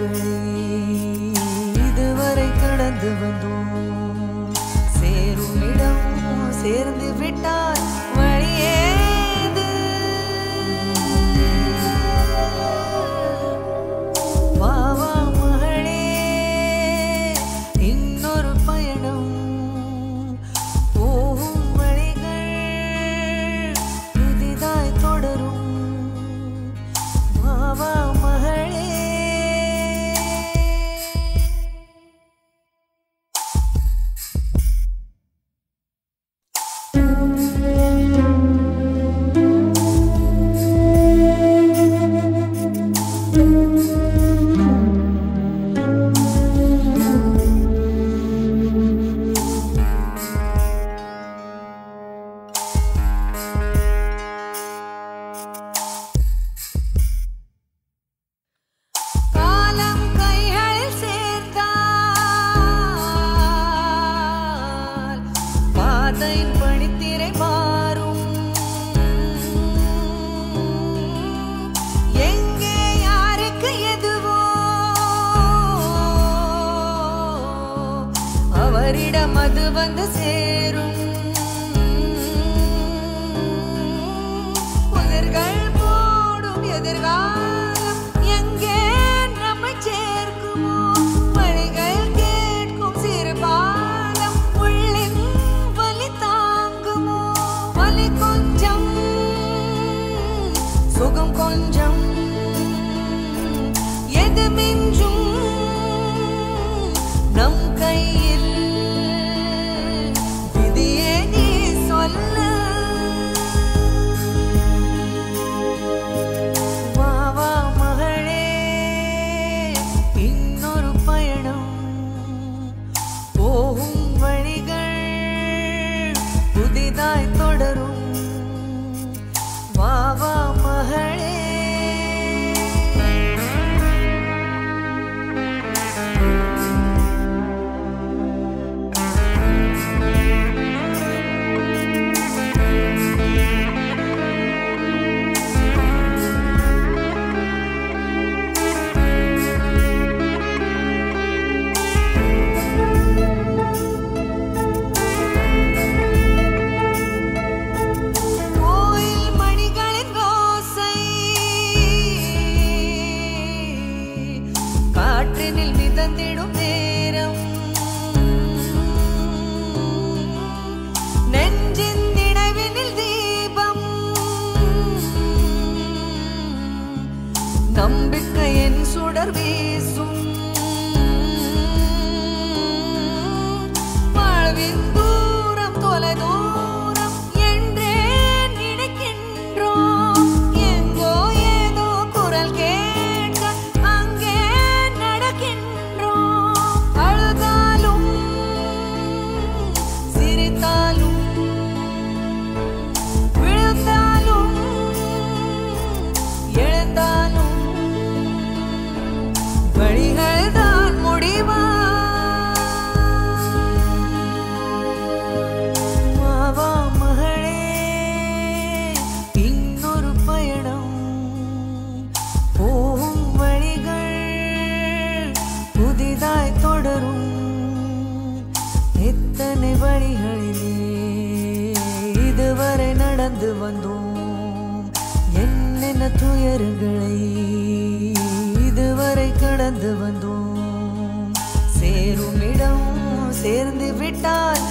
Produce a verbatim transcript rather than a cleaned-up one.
துயரங்களை இதுவரை கடந்து வந்தோம். சேரும் இடம் சேர்ந்து விட்டால் வழியேது. வாவா மகளே, இன்னொரு பயணம் போகும் வழிகள் புதிதாய் தொடரும். வாவா மகளே, பணித்திரை மாறும். எங்கே யாருக்கு எதுவோ அவரிடம் அது வந்து சேரும். புதர்கள் போடும் எதிர்காலம் எங்கே நம்மை சேர்க்குமோ? வழிகள் கேட்கும் சிறு பாலம் உள்ளின் கொஞ்சம் சுகம் கொஞ்சம் எது மிஞ்சும் நம் கையில் விதியே நீ சொல்ல. வாவா மகளே, இன்னொரு பயணம் போகும் வழிகள் புதிதாய் தொடரும். வாவா மகளே, காற்றினில் மிதந்திடும் நேரம் நெஞ்சின் நினைவினில் தீபம். நம்பிக்கையின் சுடர் வீசும். வாழ்வின் தூரம் தொலை தூரம் என்றே நினைக்கின்றோம். எங்கோ ஏதோ குரல் கேட்க அங்கே அழுதாலும் சிரித்தாலும் விழுந்தாலும் எழுந்தாலும் வழிகள் தான் முடிவா. வாவா மகளே, இன்னொரு பயணம் போகும் வழிகள் புதிதாய் தொடரும். எத்தனை வழிகளிலே இதுவரை நடந்து வந்தோம். என்னென்ன துயரங்களை இதுவரை கடந்து வந்தோம். சேரும் இடம் சேர்ந்து விட்டால்